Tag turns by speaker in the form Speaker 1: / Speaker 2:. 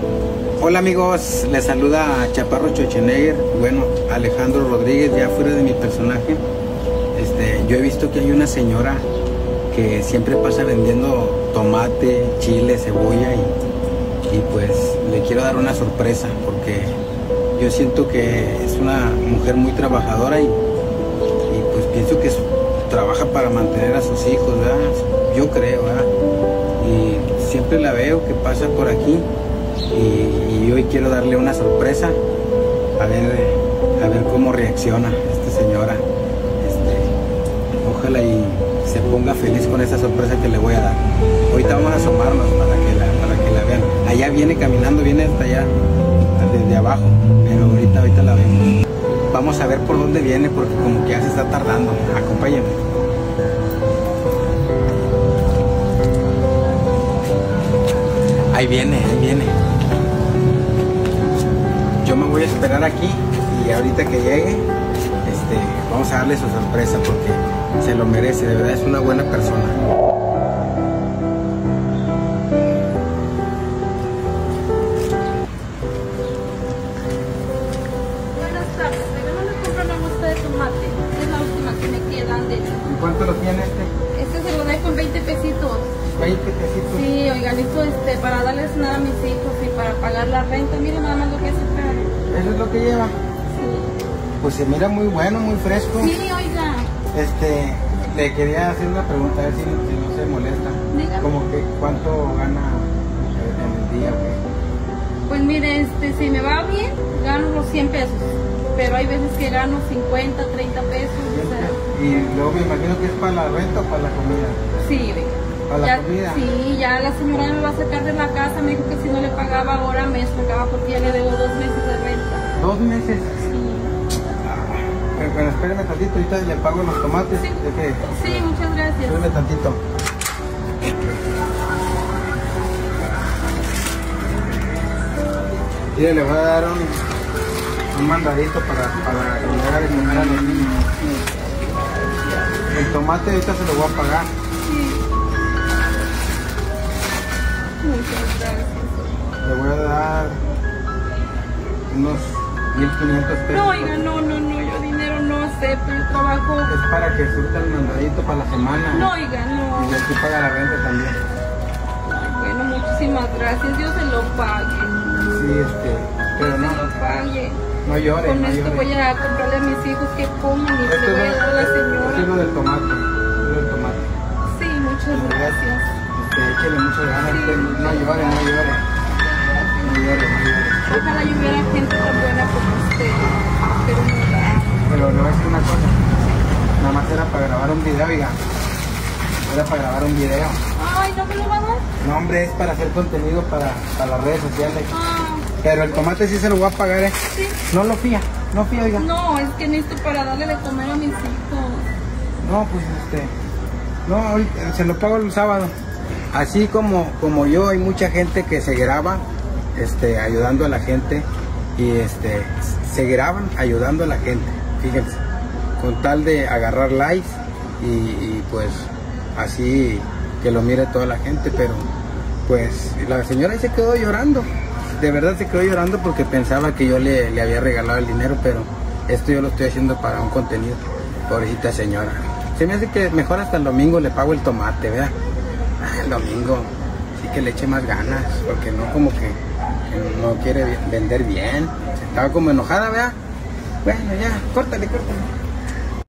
Speaker 1: Hola amigos, les saluda Chaparro Schwarzenegger. Bueno, Alejandro Rodríguez, ya fuera de mi personaje. Yo he visto que hay una señora que siempre pasa vendiendo tomate, chile, cebolla y pues le quiero dar una sorpresa porque yo siento que es una mujer muy trabajadora y pues pienso que trabaja para mantener a sus hijos, ¿verdad? Yo creo, ¿verdad? Y siempre la veo que pasa por aquí y hoy quiero darle una sorpresa a ver cómo reacciona esta señora. Ojalá y se ponga feliz con esa sorpresa que le voy a dar. Ahorita vamos a asomarnos para que la vean. Allá viene caminando, viene hasta allá, desde abajo, pero ahorita la vemos. Vamos a ver por dónde viene porque como que ya se está tardando. Acompáñenme. Ahí viene. Yo me voy a esperar aquí y ahorita que llegue, vamos a darle su sorpresa porque se lo merece, de verdad es una buena persona.
Speaker 2: Buenas tardes, vengo a comprar una muestra de tomate, es la última que me quedan de hecho.
Speaker 1: ¿Y cuánto lo tiene este?
Speaker 2: Este se lo dejo en 20 pesitos.
Speaker 1: 20 pesitos.
Speaker 2: Sí, oigan, esto para darles nada a mis hijos y para pagar la renta, miren nada más lo que es el carro.
Speaker 1: ¿Eso es lo que lleva?
Speaker 2: Sí.
Speaker 1: Pues se mira muy bueno, muy fresco.
Speaker 2: Sí, oiga.
Speaker 1: Le quería hacer una pregunta, a ver si no se molesta.
Speaker 2: Dígame.
Speaker 1: Como que cuánto gana en el día, ¿qué?
Speaker 2: Pues mire, si me va bien, gano los 100 pesos. Pero hay veces que gano 50, 30 pesos. O sea.
Speaker 1: Y luego me imagino que es para la renta o para la comida.
Speaker 2: Sí, oiga.
Speaker 1: ¿Para la comida?
Speaker 2: Sí, ya la señora me va a sacar de la casa, me dijo que si no le pagaba ahora me sacaba porque ya le debo 2 meses de renta.
Speaker 1: ¿2 meses?
Speaker 2: Sí.
Speaker 1: Bueno, espéreme tantito, ahorita le pago los tomates.
Speaker 2: Sí,
Speaker 1: Sí,
Speaker 2: muchas gracias.
Speaker 1: espéreme tantito. Mire, le voy a dar un mandadito para ayudar a comer a los niños. El tomate ahorita se lo voy a pagar.
Speaker 2: Sí. Muchas gracias.
Speaker 1: Le voy a dar unos 1,500 pesos.
Speaker 2: No, oiga, no, yo dinero no acepto, yo trabajo.
Speaker 1: Es para que surta el mandadito para la semana.
Speaker 2: No, oiga, no.
Speaker 1: Y de aquí paga la renta también.
Speaker 2: Ay, bueno, muchísimas gracias, Dios se lo pague.
Speaker 1: Sí, pero no.
Speaker 2: Se lo pague.
Speaker 1: No llore,
Speaker 2: Con
Speaker 1: no
Speaker 2: esto
Speaker 1: llore.
Speaker 2: voy a comprarle a mis hijos que coman y se lo voy a dar a la
Speaker 1: Esto es
Speaker 2: señora.
Speaker 1: lo del tomate. Lo del tomate.
Speaker 2: Sí, muchas gracias.
Speaker 1: Échele muchas ganas.
Speaker 2: Sí,
Speaker 1: No llore.
Speaker 2: Ojalá yo hubiera gente tan buena como usted, pero no la.
Speaker 1: Pero le voy a decir una cosa. Nada más era para grabar un video, oiga. Era para grabar un video.
Speaker 2: Ay, ¿no me lo va a dar?
Speaker 1: No, hombre, es para hacer contenido para las redes sociales.
Speaker 2: Ah,
Speaker 1: Pero el tomate sí se lo voy a pagar, ¿eh?
Speaker 2: sí.
Speaker 1: No fía, oiga.
Speaker 2: No, es que necesito para darle de comer a mis hijos.
Speaker 1: No, pues no, ahorita se lo pago el sábado. Así como yo, hay mucha gente que se graba ayudando a la gente y se graban ayudando a la gente, fíjense, con tal de agarrar likes y pues así que lo mire toda la gente. Pero pues la señora ahí se quedó llorando, de verdad se quedó llorando porque pensaba que yo le había regalado el dinero, pero esto yo lo estoy haciendo para un contenido. Pobrecita señora, se me hace que mejor hasta el domingo le pago el tomate, ¿verdad? El domingo sí que le eche más ganas, porque no como que no quiere vender bien. Estaba como enojada, ¿verdad? Bueno, ya, córtale.